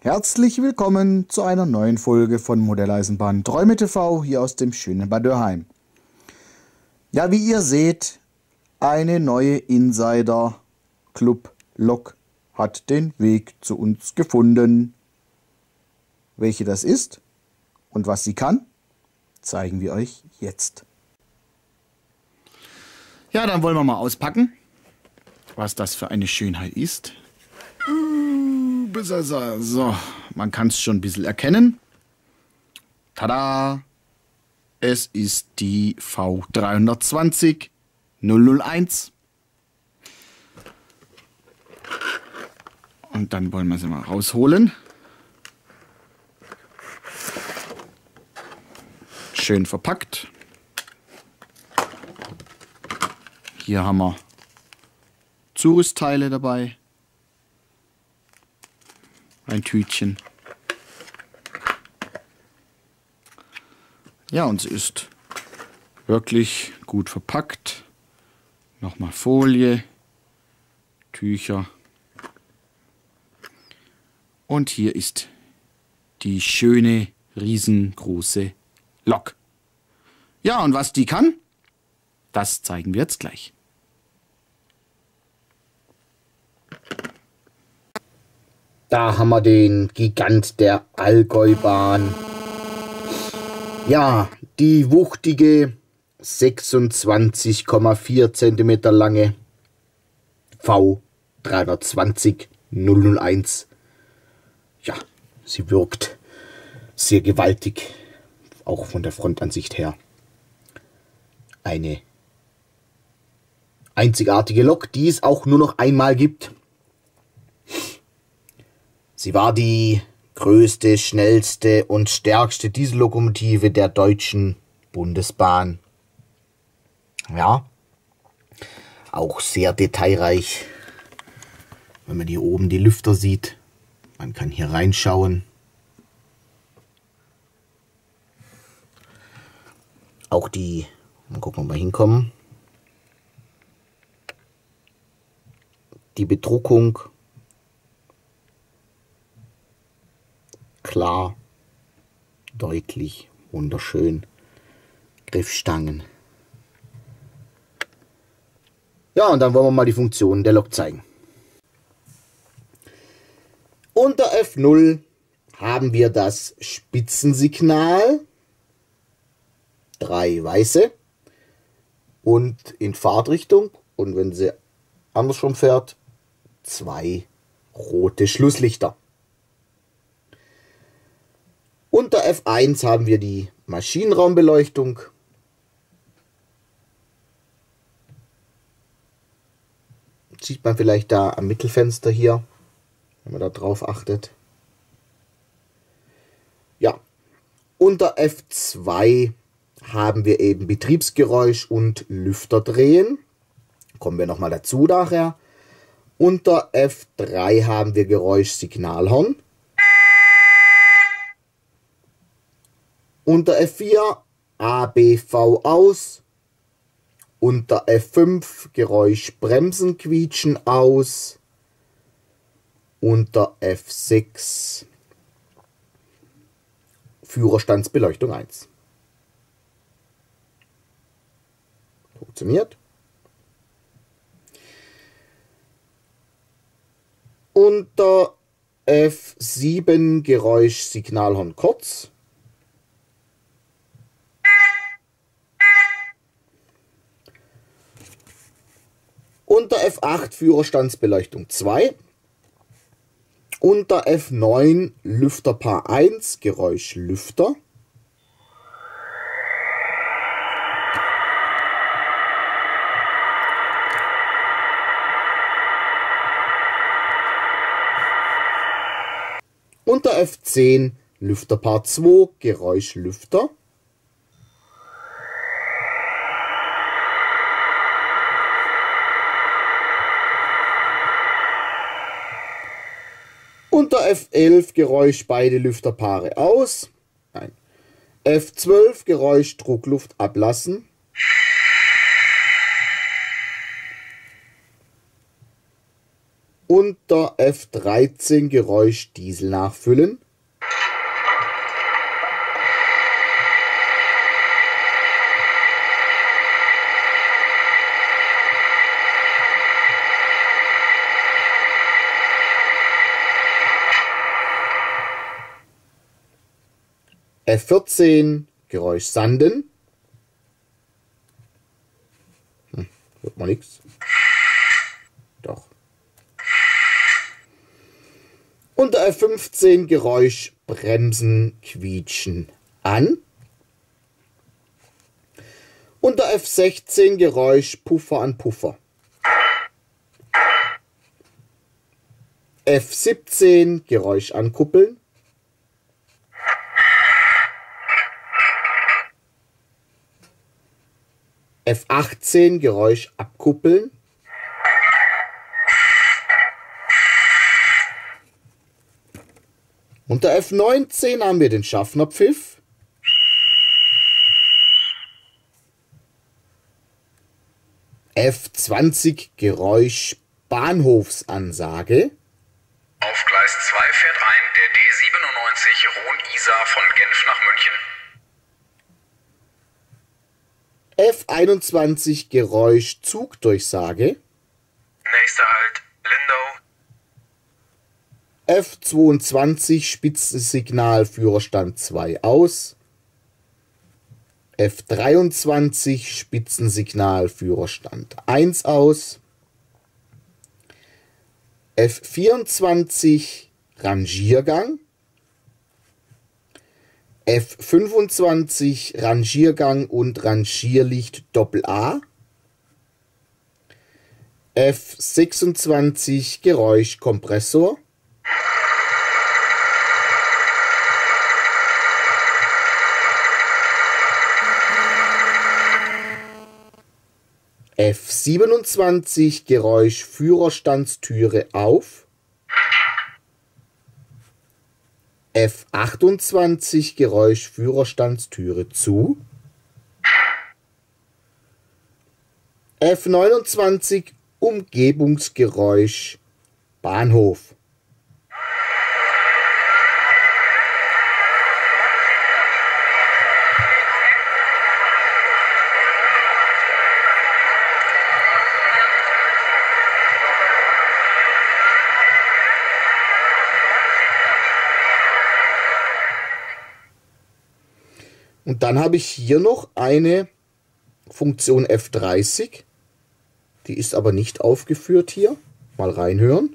Herzlich willkommen zu einer neuen Folge von Modelleisenbahn Träume TV hier aus dem schönen Bad Dürrheim. Ja, wie ihr seht, eine neue Insider Club Lok hat den Weg zu uns gefunden. Welche das ist und was sie kann, zeigen wir euch jetzt. Ja, dann wollen wir mal auspacken, was das für eine Schönheit ist. So, man kann es schon ein bisschen erkennen. Tada! Es ist die V320 001. Und dann wollen wir sie mal rausholen. Schön verpackt. Hier haben wir Zurüstteile dabei. Ein Tütchen. Ja, und sie ist wirklich gut verpackt. Nochmal Folie, Tücher. Und hier ist die schöne, riesengroße Lok. Ja, und was die kann, das zeigen wir jetzt gleich. Da haben wir den Gigant der Allgäubahn. Ja, die wuchtige 26,4 cm lange V320 001. Ja, sie wirkt sehr gewaltig, auch von der Frontansicht her. Eine einzigartige Lok, die es auch nur noch einmal gibt. Sie war die größte, schnellste und stärkste Diesellokomotive der Deutschen Bundesbahn. Ja, auch sehr detailreich, wenn man hier oben die Lüfter sieht. Man kann hier reinschauen. Auch die, mal gucken, ob wir hinkommen. Die Bedruckung. Klar, deutlich, wunderschön. Griffstangen. Ja, und dann wollen wir mal die Funktionen der Lok zeigen. Unter F0 haben wir das Spitzensignal. 3 weiße. Und in Fahrtrichtung, und wenn sie andersrum fährt, 2 rote Schlusslichter. Unter F1 haben wir die Maschinenraumbeleuchtung. Sieht man vielleicht da am Mittelfenster hier, wenn man da drauf achtet. Ja, unter F2 haben wir eben Betriebsgeräusch und Lüfterdrehen. Kommen wir nochmal dazu nachher. Unter F3 haben wir Geräusch Signalhorn. Unter F4 ABV aus. Unter F5 Geräusch Bremsen quietschen aus. Unter F6 Führerstandsbeleuchtung 1. Funktioniert. Unter F7 Geräusch Signalhorn kurz. Unter F8 Führerstandsbeleuchtung 2. Unter F9 Lüfterpaar 1 Geräusch Lüfter. Unter F10 Lüfterpaar 2 Geräusch Lüfter. Unter F11 Geräusch beide Lüfterpaare aus. Nein. F12 Geräusch Druckluft ablassen. Unter F13 Geräusch Diesel nachfüllen. F14 Geräusch Sanden. Hört man nichts. Doch. Unter F15 Geräusch Bremsen quietschen an. Unter F16 Geräusch Puffer an Puffer. F17 Geräusch ankuppeln. F18 Geräusch abkuppeln. Unter F19 haben wir den Schaffnerpfiff. F20 Geräusch Bahnhofsansage. Auf Gleis 2 fährt ein der D97 Rhône-Isar von Genf nach München. F21 Geräusch Zugdurchsage. Nächster Halt Lindau. F22 Spitzensignal Führerstand 2 aus. F23 Spitzensignal Führerstand 1 aus. F24 Rangiergang. F25 Rangiergang und Rangierlicht Doppel-A. F26 Geräusch Kompressor. F27 Geräusch Führerstandstüre auf. F28 Geräusch Führerstandstüre zu. F29 Umgebungsgeräusch Bahnhof. Und dann habe ich hier noch eine Funktion F30. Die ist aber nicht aufgeführt hier. Mal reinhören.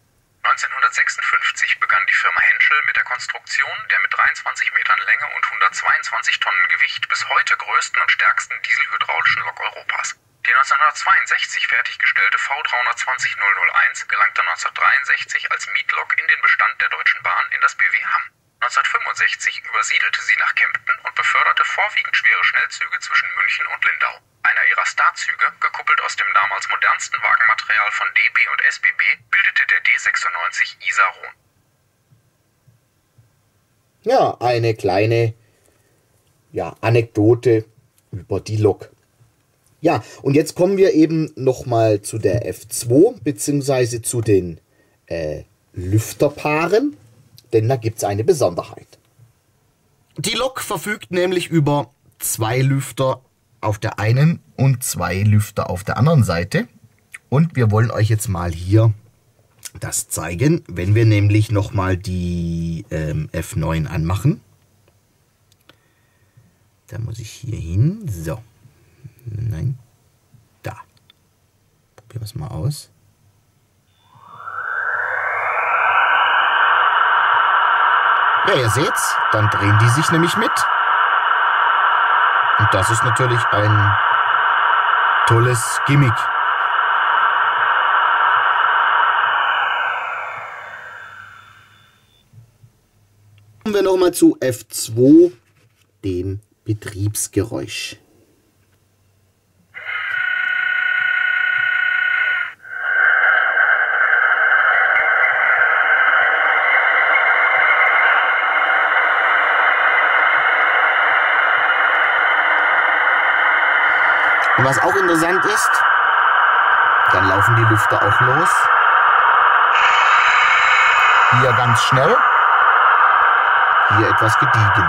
1956 begann die Firma Henschel mit der Konstruktion der mit 23 Metern Länge und 122 Tonnen Gewicht bis heute größten und stärksten dieselhydraulischen Lok Europas. Die 1962 fertiggestellte V320-001 gelangte 1963 als Mietlok in den Bestand der Deutschen Bahn in das BW Hamm. 1965 übersiedelte sie nach Kempten und beförderte vorwiegend schwere Schnellzüge zwischen München und Lindau. Einer ihrer Starzüge, gekuppelt aus dem damals modernsten Wagenmaterial von DB und SBB, bildete der D96 Isar-Rhône. Ja, eine kleine Anekdote über die Lok. Ja, und jetzt kommen wir eben nochmal zu der F2 bzw. zu den Lüfterpaaren, denn da gibt es eine Besonderheit. Die Lok verfügt nämlich über 2 Lüfter auf der einen und 2 Lüfter auf der anderen Seite. Und wir wollen euch jetzt mal hier das zeigen, wenn wir nämlich nochmal die F9 anmachen. Da muss ich hier hin. So. Nein. Da. Probieren wir es mal aus. Ja, ihr seht's, dann drehen die sich nämlich mit. Und das ist natürlich ein tolles Gimmick. Kommen wir nochmal zu F2, dem Betriebsgeräusch. Und was auch interessant ist, dann laufen die Lüfter auch los. Hier ganz schnell. Hier etwas gediegen.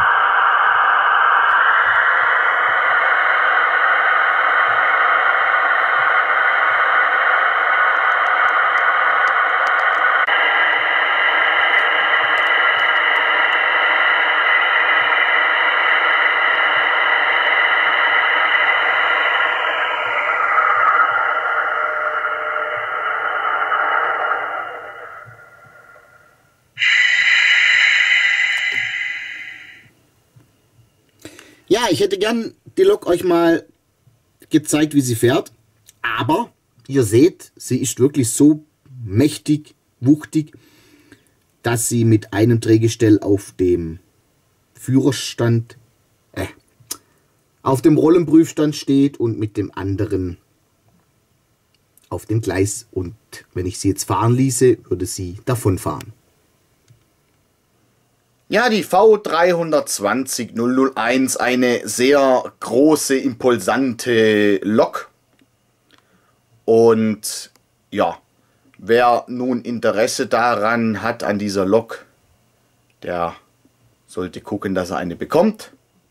Ja, ich hätte gern die Lok euch mal gezeigt, wie sie fährt. Aber ihr seht, sie ist wirklich so mächtig, wuchtig, dass sie mit einem Drehgestell auf dem Führerstand, auf dem Rollenprüfstand steht und mit dem anderen auf dem Gleis. Und wenn ich sie jetzt fahren ließe, würde sie davonfahren. Ja, die V320 001, eine sehr große, impulsante Lok. Und ja, wer nun Interesse daran hat, an dieser Lok, der sollte gucken, dass er eine bekommt.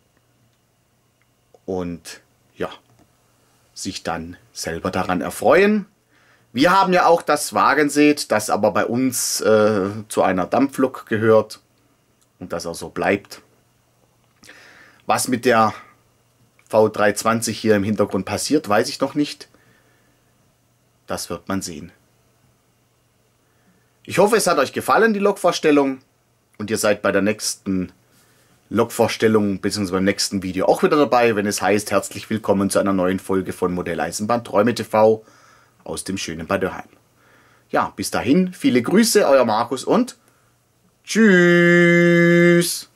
Und ja, sich dann selber daran erfreuen. Wir haben ja auch das Wagenset, das aber bei uns zu einer Dampflok gehört. Und das auch so bleibt. Was mit der V320 hier im Hintergrund passiert, weiß ich noch nicht. Das wird man sehen. Ich hoffe, es hat euch gefallen, die Lokvorstellung. Und ihr seid bei der nächsten Lokvorstellung bzw. beim nächsten Video auch wieder dabei, wenn es heißt, herzlich willkommen zu einer neuen Folge von Modelleisenbahn Träume TV aus dem schönen Bad Dürrheim. Ja, bis dahin, viele Grüße, euer Markus und tschüss.